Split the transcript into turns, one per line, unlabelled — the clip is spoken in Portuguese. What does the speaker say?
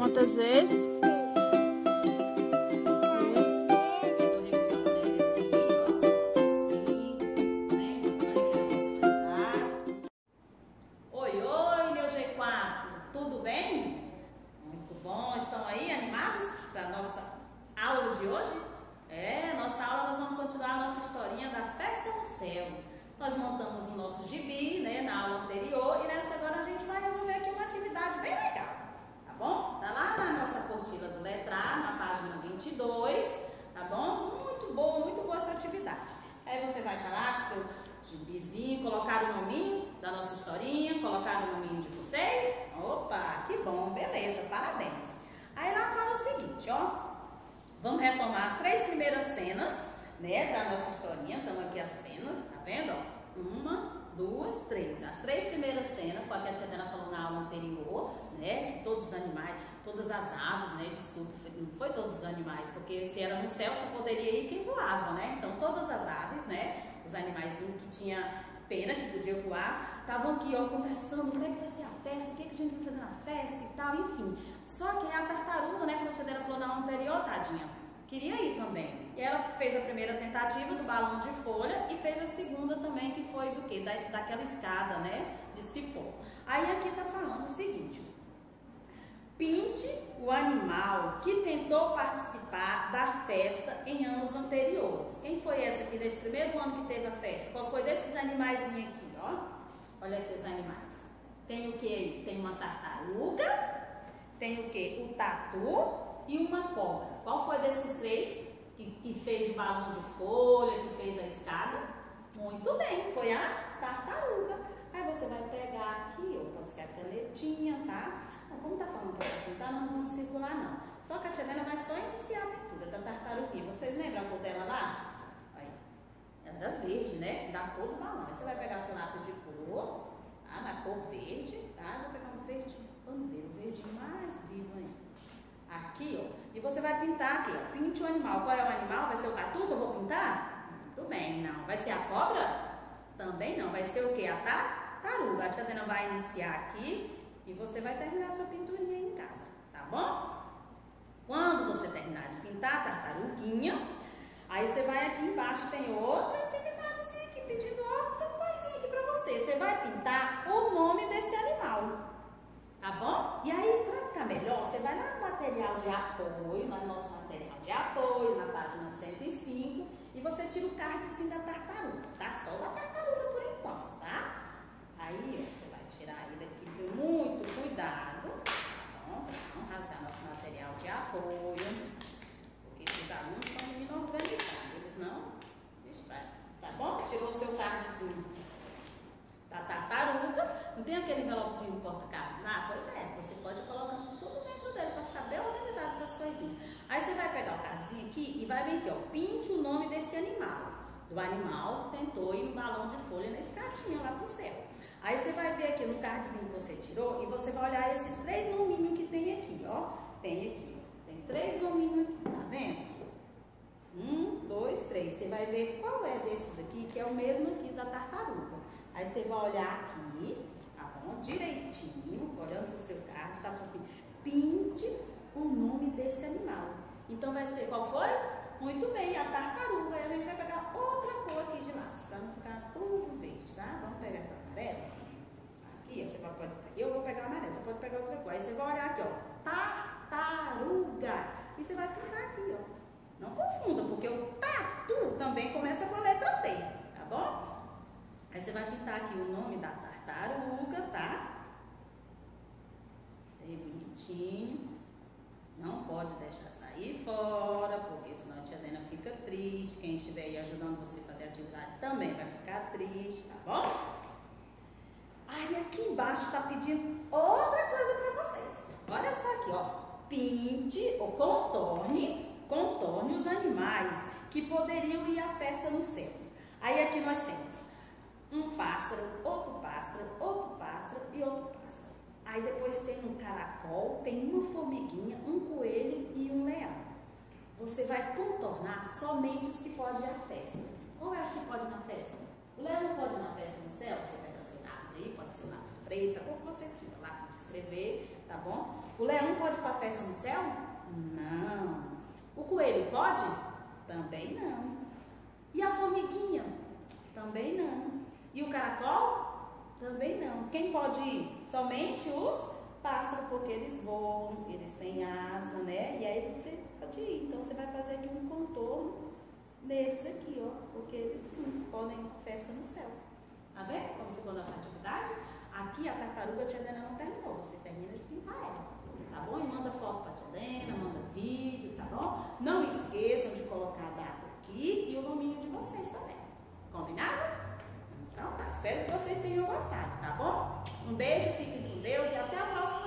Quantas vezes?
Oi, oi, meu G4, tudo bem? Muito bom, estão aí animados para a nossa aula de hoje? Nossa aula nós vamos continuar a nossa historinha da Festa no Céu. Nós montamos o nosso gibi, na aula anterior, e nessa agora a gente vai resolver aqui uma atividade bem legal, tá bom? Tá lá na nossa apostila do Letrar, na página 22, tá bom? Muito boa essa atividade. Aí você vai estar lá com o seu gibizinho, colocar o nominho da nossa historinha, colocar o nominho de vocês. Opa, que bom, beleza, parabéns. Aí lá fala o seguinte, ó. Vamos retomar as 3 primeiras cenas, da nossa historinha. Estão aqui as cenas, tá vendo? Ó? 1, 2, 3. As 3 primeiras cenas, foi a que a tia Dana falou na aula anterior, que todos os animais, todas as aves, desculpa, não foi todos os animais, porque se era no céu só poderia ir quem voava, Então todas as aves, os animaizinhos que tinha pena, que podia voar, estavam aqui, ó, conversando, como é que vai ser a festa, o que a gente vai fazer na festa e tal, enfim. Só que a tartaruga, como a tia Dana falou na aula anterior, tadinha, queria ir também. E ela fez a primeira tentativa do balão de folha e fez a segunda também, que foi do quê? Daquela escada, de cipó. Aí aqui tá falando o seguinte: pinte o animal que tentou participar da festa em anos anteriores. Quem foi essa aqui desse primeiro ano que teve a festa? Qual foi desses animaizinhos aqui, ó? Olha aqui os animais. Tem o que aí? Tem uma tartaruga, tem o que? O tatu e uma cobra. Qual foi desses 3 que fez o balão de folha, que fez a escada? Muito bem, foi a tartaruga. Aí você vai pegar aqui, ó, pode ser a canetinha, tá? Como tá falando para pintar, não vamos circular não. Só que a tia Dana vai só iniciar a pintura da tartaruguinha. Vocês lembram a cor dela lá? Aí, ela é verde, da cor do balão. Aí você vai pegar seu lápis de cor, tá? Na cor verde, tá? Eu vou pegar um verde bandeira, um verdinho mais vivo ainda. Aqui, ó. E você vai pintar aqui, ó. Pinte o animal. Qual é o animal? Vai ser o tatu que eu vou pintar? Muito bem, não. Vai ser a cobra? Também não. Vai ser o quê? A tartaruga. A tia Dana vai iniciar aqui e você vai terminar a sua pinturinha aí em casa, tá bom? Quando você terminar de pintar a tartaruguinha, aí você vai aqui embaixo, tem outra atividadezinha aqui, pedindo outra coisinha aqui pra você. Você vai pintar o nome desse animal, tá bom? E aí, pra ficar melhor, você vai lá no material de apoio, no nosso material de apoio, na página 105, e você tira o cardzinho da tartaruga, tá? Só da tartaruga por enquanto, tá? Aí, ó, você vai tirar ele aqui com muito cuidado, tá bom? Pra não rasgar nosso material de apoio, porque esses alunos são menino organizados, eles não distraem, tá bom? Tirou o seu cardzinho da tartaruga, não tem aquele envelopezinho do porta-cards lá? Pois é, você pode colocar tudo dentro dele para ficar bem organizado essas coisinhas. Aí você vai pegar o cardzinho aqui e vai ver aqui, ó, pinte o nome desse animal, do animal que tentou ir no balão de folha na escadinha lá pro céu. Aí você vai ver aqui no cardzinho que você tirou e você vai olhar esses 3 nominhos que tem aqui, ó. Tem aqui, ó. Tem 3 nominhos aqui, tá vendo? 1, 2, 3. Você vai ver qual é desses aqui, que é o mesmo aqui da tartaruga. Aí você vai olhar aqui, tá bom? Direitinho, olhando pro seu card, tá assim, pinte o nome desse animal. Então vai ser, qual foi? Muito bem, a tartaruga. E a gente vai pegar outra cor aqui de lápis, pra não ficar tudo verde, tá? Vamos pegar a amarela. Aqui, ó, você pode, eu vou pegar a amarela, você pode pegar outra cor. Aí você vai olhar aqui, ó, tartaruga. E você vai pintar aqui, ó. Não confunda, porque o tatu também começa com a letra T, tá bom? Aí você vai pintar aqui o nome da tartaruga, tá? Bem bonitinho. Não pode deixar sair fora, porque senão a tia Dana fica triste. Quem estiver aí ajudando você a fazer a atividade também vai ficar triste, tá bom? Aí aqui embaixo tá pedindo outra coisa pra vocês. Olha só aqui, ó. Pinte ou contorne os animais que poderiam ir à festa no céu. Aí aqui nós temos um pássaro, outro pássaro, outro pássaro e outro pássaro. Aí depois tem um caracol, tem uma formiguinha, um coelho e um leão. Você vai contornar somente os que podem ir à festa. Qual é os que podem ir na festa? O leão não pode ir na festa no céu? Você pega seu lápis aí, pode ser lápis preto, como vocês quiserem, lápis de escrever, tá bom? O leão pode ir para a festa no céu? Não. O coelho pode? Também não. E a formiguinha? Também não. E o caracol? Também não. Quem pode ir? Somente os pássaros, porque eles voam, eles têm asa, né? E aí você pode ir. Então você vai fazer aqui um contorno neles aqui, ó. Porque eles sim podem ir para festa no céu. Tá vendo como ficou a nossa atividade? Aqui a tartaruga, a tia Helena não terminou. Vocês terminam de pintar ela, tá bom? E manda foto pra tia Helena, manda vídeo, tá bom? Não esqueçam de colocar a data aqui e o nominho de vocês também. Combinado? Então tá, espero que vocês tenham gostado, tá bom? Um beijo, fiquem com Deus e até a próxima.